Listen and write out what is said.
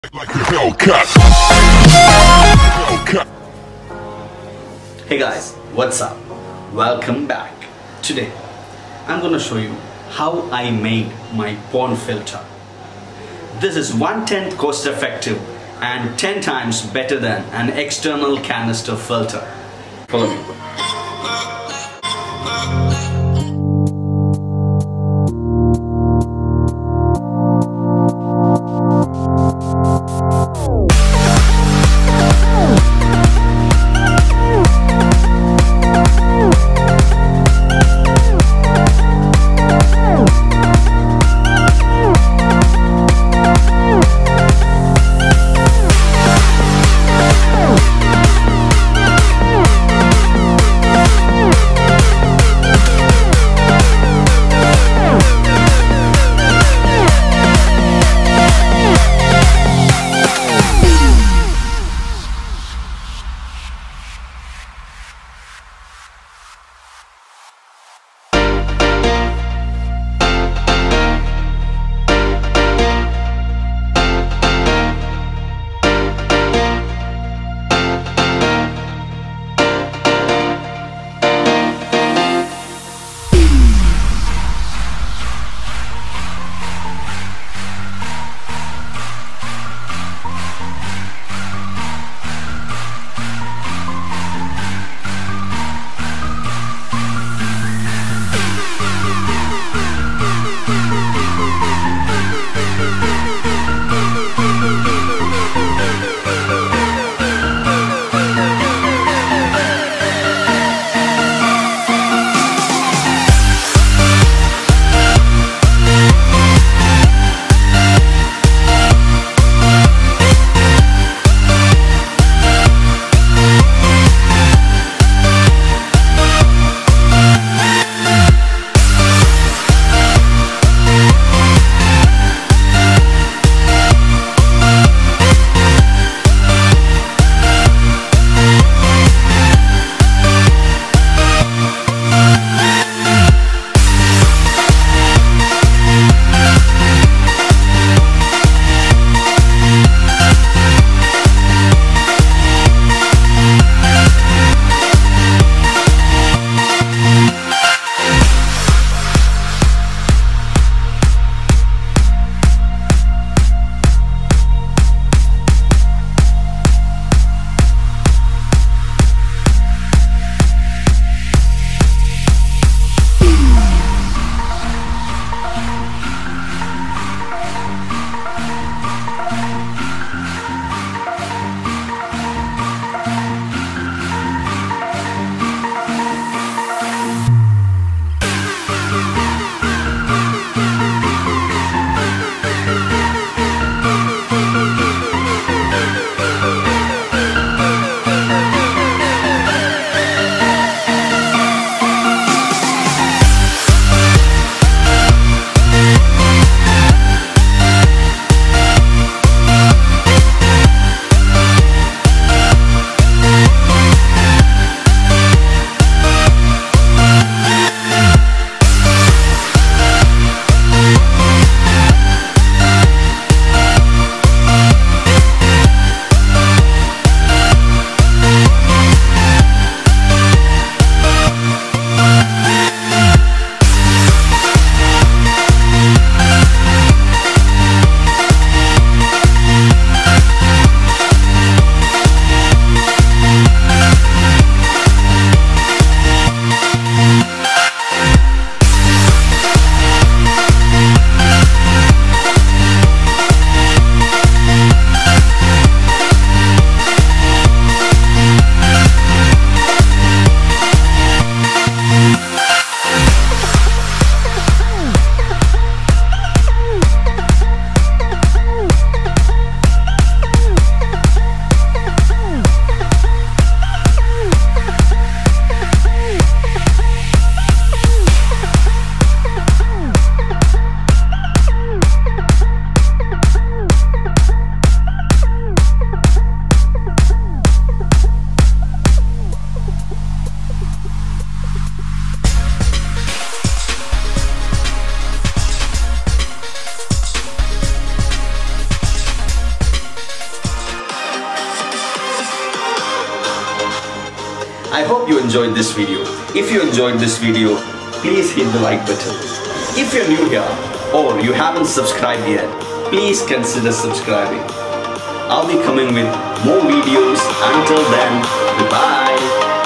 Like a Hellcat. Hey guys, what's up? Welcome back. Today I'm gonna show you how I made my porn filter. This is 1/10 cost effective and 10 times better than an external canister filter. Follow me. I hope you enjoyed this video. If you enjoyed this video, please hit the like button. If you're new here or you haven't subscribed yet, please consider subscribing. I'll be coming with more videos. Until then, goodbye.